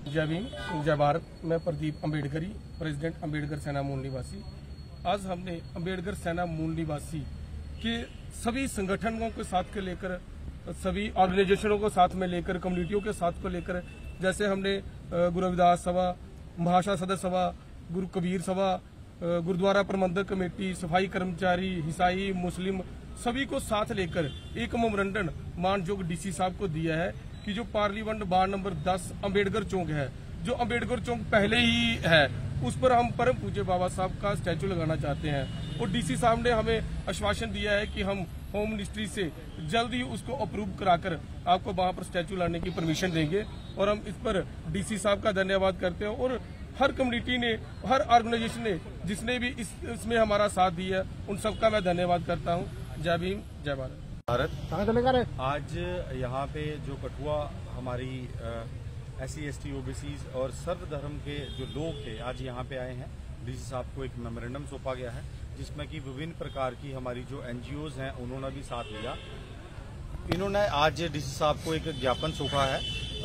जय भीम, जय भारत। मैं प्रदीप अम्बेडकरी, प्रेसिडेंट अम्बेडकर सेना मूल निवासी। आज हमने अम्बेडकर सेना मूल निवासी के सभी संगठनों के साथ के लेकर, सभी ऑर्गेनाइजेशनों को साथ में लेकर, कम्युनिटियों के साथ को लेकर, जैसे हमने गुरु रविदास सभा, महाशा सदस्य सभा, गुरु कबीर सभा, गुरुद्वारा प्रबंधक कमेटी, सफाई कर्मचारी, ईसाई, मुस्लिम, सभी को साथ लेकर एक मेमोरेंडम मानयोग डीसी साहब को दिया है कि जो parliament ward number 10 Ambedkar Chowk है, जो अम्बेडकर चौक पहले ही है, उस पर हम परम पूज्य बाबा साहब का स्टैचू लगाना चाहते हैं। और डीसी साहब ने हमें आश्वासन दिया है कि हम होम मिनिस्ट्री से जल्द ही उसको अप्रूव कराकर आपको वहां पर स्टैचू लाने की परमिशन देंगे। और हम इस पर डीसी साहब का धन्यवाद करते हैं और हर कम्युनिटी ने, हर ऑर्गेनाइजेशन ने, जिसने भी इसमें हमारा साथ दिया, उन सबका मैं धन्यवाद करता हूँ। जय भीम, जय भारत। आज यहाँ पे जो कठुआ हमारी SC ST OBC और सर्वधर्म के जो लोग थे, आज यहाँ पे आए हैं। डीसी साहब को एक मेमोरेंडम सौंपा गया है जिसमें कि विभिन्न प्रकार की हमारी जो NGOs हैं उन्होंने भी साथ लिया। इन्होंने आज डीसी साहब को एक ज्ञापन सौंपा है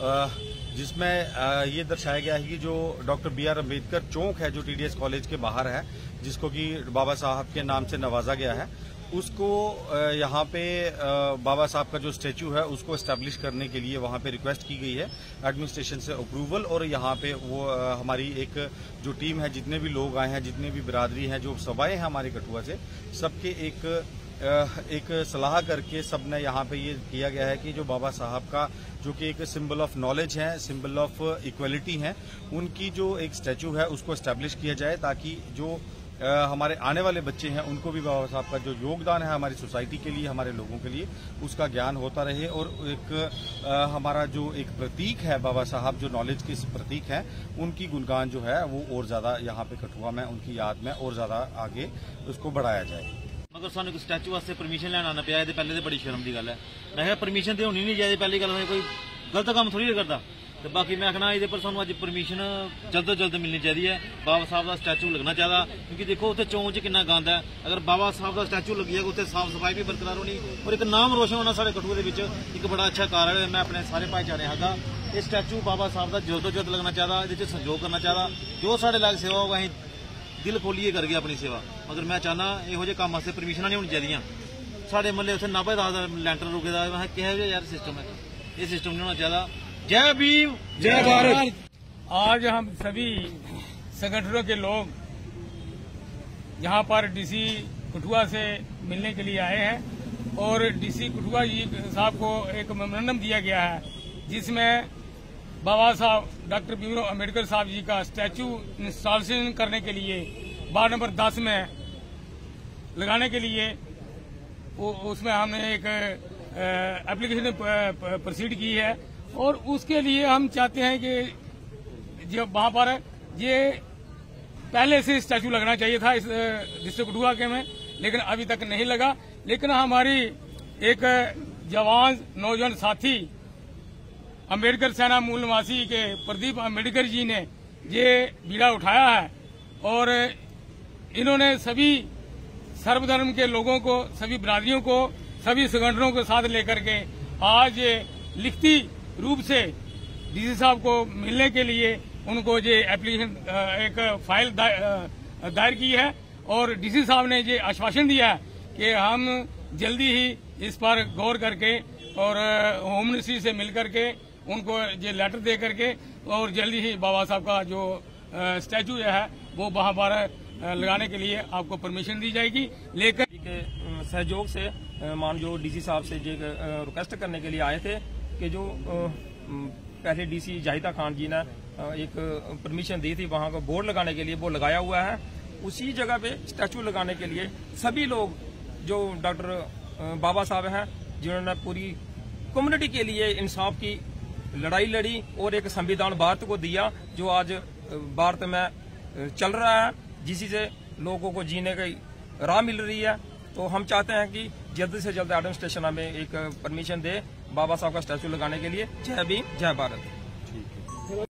जिसमें ये दर्शाया गया है कि जो डॉक्टर BR अम्बेडकर चौक है जो TDS कॉलेज के बाहर है, जिसको कि बाबा साहब के नाम से नवाजा गया है, उसको यहाँ पे बाबा साहब का जो स्टैचू है उसको एस्टैब्लिश करने के लिए वहाँ पे रिक्वेस्ट की गई है एडमिनिस्ट्रेशन से अप्रूवल। और यहाँ पे वो हमारी एक जो टीम है, जितने भी लोग आए हैं, जितने भी बिरादरी हैं, जो सभाएं हैं हमारे कठुआ से, सबके एक सलाह करके सबने यहाँ पे ये किया गया है कि जो बाबा साहब का जो कि एक सिंबल ऑफ नॉलेज है, सिंबल ऑफ इक्वलिटी है, उनकी जो एक स्टैचू है उसको एस्टैब्लिश किया जाए ताकि जो हमारे आने वाले बच्चे हैं उनको भी बाबा साहब का जो योगदान है हमारी सोसाइटी के लिए, हमारे लोगों के लिए, उसका ज्ञान होता रहे। और एक हमारा जो एक प्रतीक है बाबा साहब, जो नॉलेज के प्रतीक हैं, उनकी गुणगान जो है वो और ज्यादा यहाँ पे कठुआ में उनकी याद में और ज्यादा आगे उसको बढ़ाया जाए। मगर सानू स्टैचू वास्ते परमिशन लैन आना पिया, पहले तो बड़ी शर्म की गल है। मैं कहा परमिशन तो होनी नहीं चाहिए, पहली गल कोई गलत काम थोड़ी करता। तो बाकी मैं कहना ये पर सानू अज परमिशन जल्द तो जल्द मिलनी चाहिए। बाबा साहब का स्टैचू लगना चाहिए क्योंकि देखो उत्थे चौंक च कितना गंद है। अगर बाबा साहब का स्टैचू लग जाएगा उत्थे साफ सफाई भी बरकरार होनी और एक नाम रोशन होना साढ़े कठुए दे विच एक बड़ा अच्छा कारण है। मैं अपने सारे भाईचारे हागा ये स्टैचू बाबा साहब का जल्द तो जल्द लगना चाहिए, ये सहयोग करना चाहिए। जो साढ़े लायक सेवा होगा अं दिल खोलिए करके अपनी सेवा। मगर मैं चाहना इहो जे काम वास्ते परमिशन नहीं होनी चाहिए। साढ़े महल्ले उत्थे 90 लैंटर रुके दा, मैं किहो जिहा यार सिस्टम है, ये सिस्टम नहीं होना चाहिए। जय भीम, जय भारत। आज हम सभी संगठनों के लोग यहाँ पर डीसी कठुआ से मिलने के लिए आए हैं और डीसी कठुआ जी साहब को एक मेमोरेंडम दिया गया है जिसमें बाबा साहब डॉक्टर BR अम्बेडकर साहब जी का स्टैचू इंस्टॉलेशन करने के लिए वार्ड नंबर 10 में लगाने के लिए उसमें हमने एक एप्लीकेशन प्रोसीड की है। और उसके लिए हम चाहते हैं कि जो वहां पर ये पहले से स्टैचू लगना चाहिए था इस डिस्ट्रिक्ट कठुआ के में, लेकिन अभी तक नहीं लगा। लेकिन हमारी एक जवान नौजवान साथी अम्बेडकर सेना मूल निवासी के प्रदीप अम्बेडकर जी ने ये बीड़ा उठाया है और इन्होंने सभी सर्वधर्म के लोगों को, सभी बिरादरियों को, सभी संगठनों को साथ लेकर के आज लिखती रूप से डीसी साहब को मिलने के लिए उनको ये एप्लीकेशन एक फाइल दायर की है। और डीसी साहब ने ये आश्वासन दिया है कि हम जल्दी ही इस पर गौर करके और होम मिनिस्ट्री से मिल करके उनको ये लेटर दे करके और जल्दी ही बाबा साहब का जो स्टैचू है वो वहां पर लगाने के लिए आपको परमिशन दी जाएगी। लेकर सहयोग से मानयोग डीसी साहब से ये रिक्वेस्ट करने के लिए आए थे कि जो पहले डीसी जाहिदा खान जी ने एक परमिशन दी थी वहां को बोर्ड लगाने के लिए, वो लगाया हुआ है। उसी जगह पे स्टैचू लगाने के लिए सभी लोग जो डॉक्टर बाबा साहब हैं, जिन्होंने पूरी कम्युनिटी के लिए इंसाफ की लड़ाई लड़ी और एक संविधान भारत को दिया जो आज भारत में चल रहा है, जिससे लोगों को जीने की राह मिल रही है। तो हम चाहते हैं कि जल्द से जल्द एडमिनिस्ट्रेशन हमें एक परमिशन दे बाबा साहब का स्टैचू लगाने के लिए। जय भीम, जय भारत।